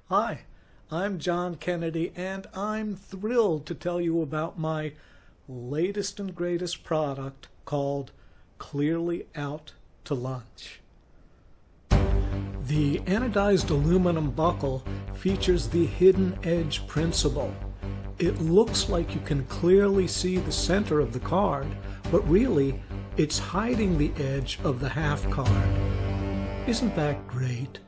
Hi, I'm John Kennedy, and I'm thrilled to tell you about my latest and greatest product called Clearly Out to Lunch. The anodized aluminum buckle features the hidden edge principle. It looks like you can clearly see the center of the card, but really it's hiding the edge of the half card. Isn't that great?